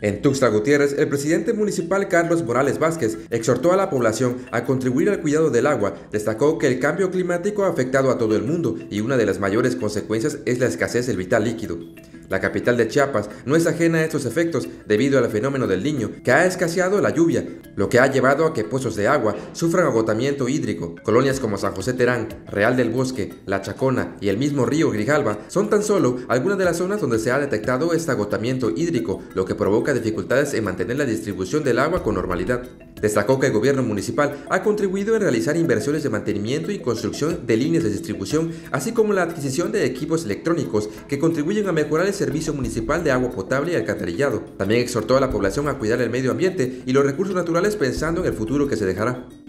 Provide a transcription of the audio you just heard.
En Tuxtla Gutiérrez, el presidente municipal Carlos Morales Vázquez exhortó a la población a contribuir al cuidado del agua. Destacó que el cambio climático ha afectado a todo el mundo y una de las mayores consecuencias es la escasez del vital líquido. La capital de Chiapas no es ajena a estos efectos debido al fenómeno del Niño, que ha escaseado la lluvia, lo que ha llevado a que pozos de agua sufran agotamiento hídrico. Colonias como San José Terán, Real del Bosque, La Chacona y el mismo río Grijalva son tan solo algunas de las zonas donde se ha detectado este agotamiento hídrico, lo que provoca dificultades en mantener la distribución del agua con normalidad. Destacó que el gobierno municipal ha contribuido en realizar inversiones de mantenimiento y construcción de líneas de distribución, así como la adquisición de equipos electrónicos que contribuyen a mejorar el servicio municipal de agua potable y alcantarillado. También exhortó a la población a cuidar el medio ambiente y los recursos naturales pensando en el futuro que se dejará.